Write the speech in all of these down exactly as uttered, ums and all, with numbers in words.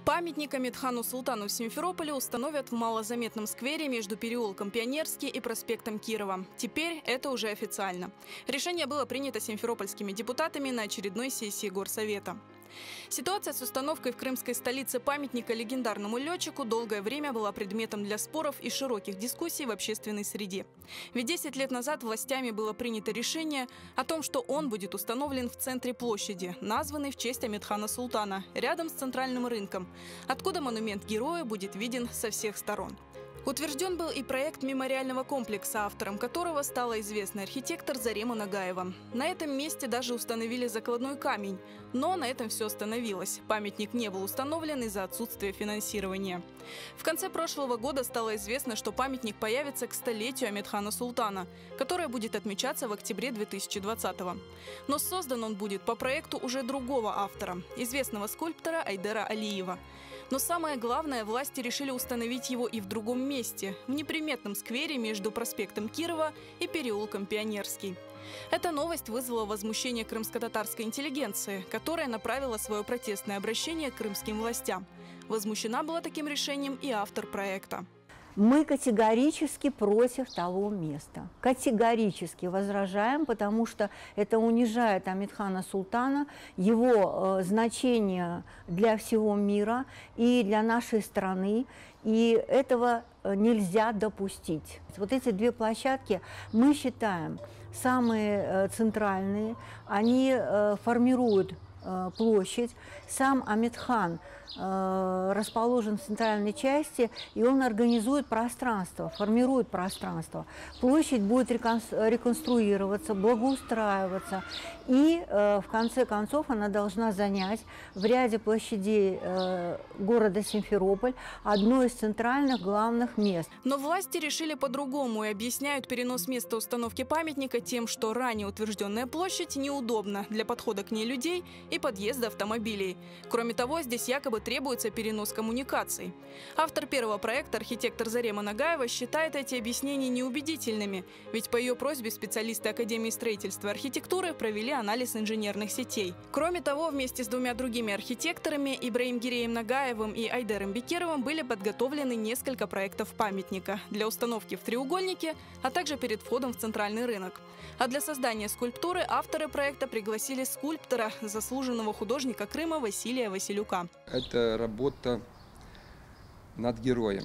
Памятник Амедхану Султану в Симферополе установят в малозаметном сквере между переулком Пионерский и проспектом Кирова. Теперь это уже официально. Решение было принято симферопольскими депутатами на очередной сессии Горсовета. Ситуация с установкой в крымской столице памятника легендарному летчику долгое время была предметом для споров и широких дискуссий в общественной среде. Ведь десять лет назад властями было принято решение о том, что он будет установлен в центре площади, названной в честь Амедхана Султана, рядом с центральным рынком, откуда монумент героя будет виден со всех сторон. Утвержден был и проект мемориального комплекса, автором которого стала известный архитектор Зарема Нагаева. На этом месте даже установили закладной камень, но на этом все остановилось. Памятник не был установлен из-за отсутствия финансирования. В конце прошлого года стало известно, что памятник появится к столетию Амедхана Султана, которое будет отмечаться в октябре две тысячи двадцатого. Но создан он будет по проекту уже другого автора, известного скульптора Айдера Алиева. Но самое главное, власти решили установить его и в другом месте, в неприметном сквере между проспектом Кирова и переулком Пионерский. Эта новость вызвала возмущение крымско-татарской интеллигенции, которая направила свое протестное обращение к крымским властям. Возмущена была таким решением и автор проекта. Мы категорически против того места. Категорически возражаем, потому что это унижает Амедхана Султана, его э, значение для всего мира и для нашей страны. И этого нельзя допустить. Вот эти две площадки мы считаем самые э, центральные. Они э, формируют э, площадь. Сам Амедхан расположен в центральной части, и он организует пространство, формирует пространство. Площадь будет реконструироваться, благоустраиваться, и в конце концов она должна занять в ряде площадей города Симферополь одно из центральных главных мест. Но власти решили по-другому и объясняют перенос места установки памятника тем, что ранее утвержденная площадь неудобна для подхода к ней людей и подъезда автомобилей. Кроме того, здесь якобы требуется перенос коммуникаций. Автор первого проекта, архитектор Зарема Нагаева, считает эти объяснения неубедительными, ведь по ее просьбе специалисты Академии строительства и архитектуры провели анализ инженерных сетей. Кроме того, вместе с двумя другими архитекторами, Ибраимгиреем Нагаевым и Айдером Бекировым, были подготовлены несколько проектов памятника для установки в треугольнике, а также перед входом в центральный рынок. А для создания скульптуры авторы проекта пригласили скульптора, заслуженного художника Крыма Василия Василюка. Это работа над героем.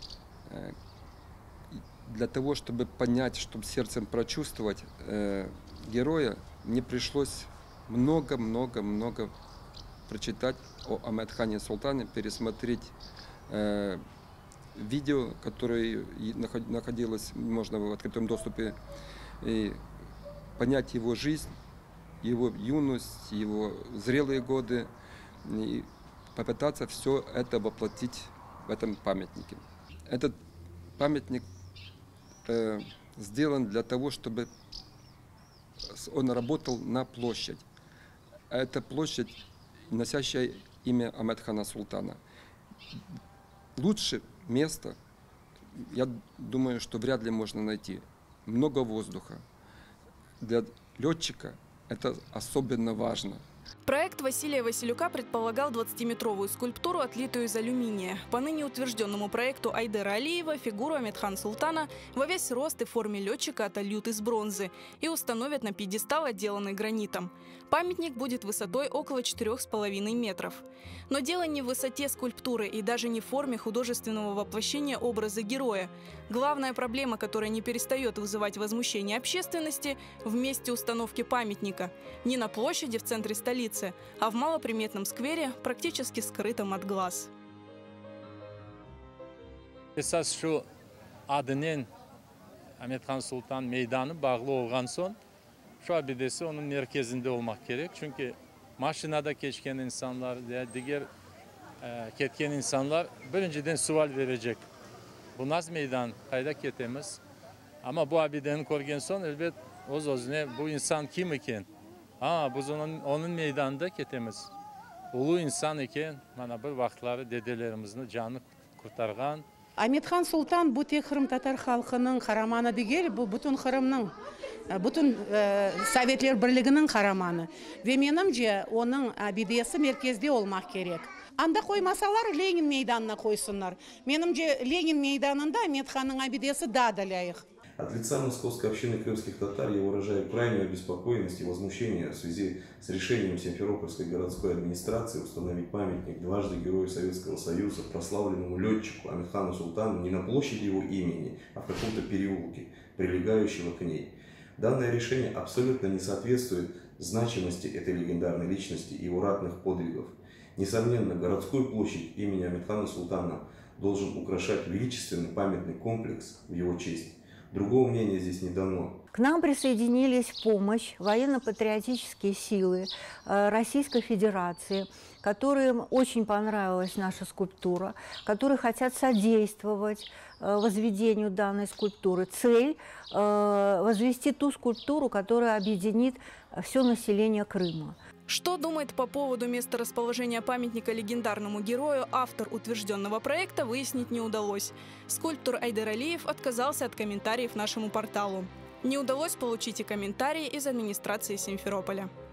Для того, чтобы понять, чтобы сердцем прочувствовать э, героя, мне пришлось много-много-много прочитать о Амедхане Султане, пересмотреть э, видео, которое находилось, можно в открытом доступе, и понять его жизнь, его юность, его зрелые годы, и попытаться все это воплотить в этом памятнике. Этот памятник э, сделан для того, чтобы он работал на площадь. Это площадь, носящая имя Амедхана Султана. Лучше место, я думаю, что вряд ли можно найти. Много воздуха. Для летчика это особенно важно. Проект Василия Василюка предполагал двадцатиметровую скульптуру, отлитую из алюминия. По ныне утвержденному проекту Айдера Алиева фигуру Амедхана Султана во весь рост и в форме летчика отольют из бронзы и установят на пьедестал, отделанный гранитом. Памятник будет высотой около четырёх с половиной метров. Но дело не в высоте скульптуры и даже не в форме художественного воплощения образа героя. Главная проблема, которая не перестает вызывать возмущение общественности, в месте установки памятника. Не на площади в центре столицы, а в малоприметном сквере, практически скрытом от глаз. Esas şu adının Amedhan Sultan meydanı bağlı olgan son şu abidesi onun merkezinde olmak gerek. Çünkü maşinada geçken insanlar, diğer e, ketken insanlar birinciden sual verecek. Bu nasıl meydan kayda ketemiz? Ama bu abidenin korgen son elbet oz özüne bu insan kim iken? Ha, biz onun, onun meydanında ketemiz. Ulu insan iken, mana bir vaxtları dedelerimizin canını kurtargan. Амедхан Султан bu tek Kırım Tatar halkının kahramanı değil, bu bütün Kırım'ın, bütün e, Sovetler Birliği'nin kahramanı. Ve menimce onun abidesi merkezde olmak gerek. Анда қоймасалар Ленин мейданына қойсынlar. Менімше Ленин мейданында Аметханның абидесі да даляйық. От лица московской общины крымских татар я выражаю крайнюю обеспокоенность и возмущение в связи с решением Симферопольской городской администрации установить памятник дважды Герою Советского Союза прославленному летчику Аметхану Султану не на площади его имени, а в каком-то переулке, прилегающего к ней. Данное решение абсолютно не соответствует значимости этой легендарной личности и его ратных подвигов. Несомненно, городскую площадь имени Аметхана Султана должен украшать величественный памятный комплекс в его честь. Другого мнения здесь не дано. К нам присоединились в помощь военно-патриотические силы Российской Федерации, которым очень понравилась наша скульптура, которые хотят содействовать возведению данной скульптуры. Цель – возвести ту скульптуру, которая объединит все население Крыма. Что думает по поводу месторасположения памятника легендарному герою автор утвержденного проекта, выяснить не удалось. Скульптор Айдар Алиев отказался от комментариев нашему порталу. Не удалось получить и комментарии из администрации Симферополя.